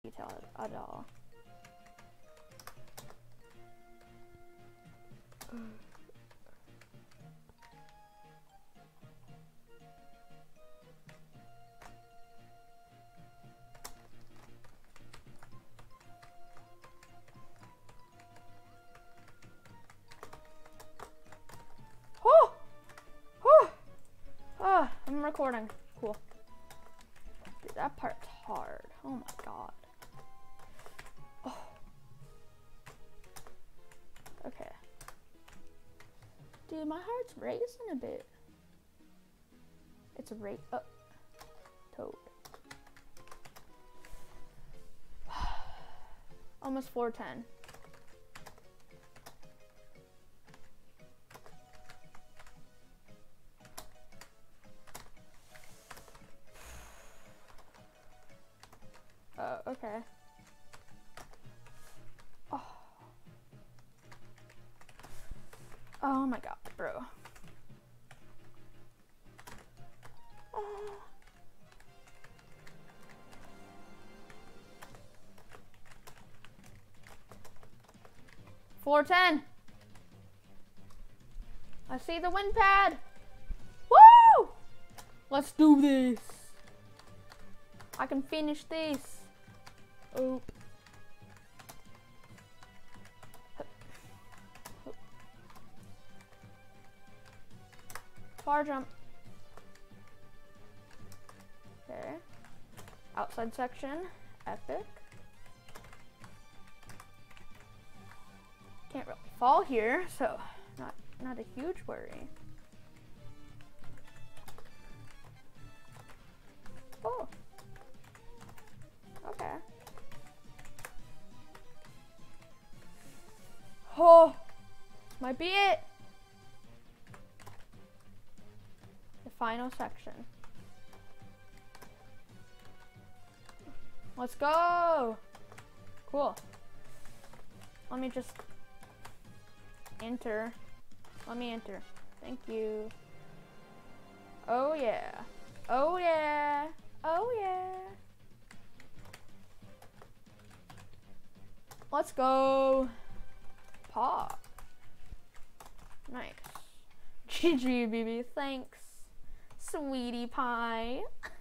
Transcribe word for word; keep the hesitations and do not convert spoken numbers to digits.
detail at all. Oh! Oh! Oh, I'm recording. Cool. Dude, that part's hard. Oh my god. Oh. Okay. Dude, my heart's racing a bit. It's a rate. Oh. Toad. Almost four ten. Oh, okay. Oh. Oh my god, bro. Oh. four ten. I see the wind pad. Woo! Let's do this. I can finish this. Oh. Bar jump. Okay. Outside section. Epic. Can't really fall here, so not not a huge worry. Oh. Okay. Oh, might be it. The final section. Let's go. Cool. Let me just enter. Let me enter. Thank you. Oh yeah. Oh yeah. Oh yeah. Let's go. Pop. Nice. G G, B B. Thanks, sweetie pie.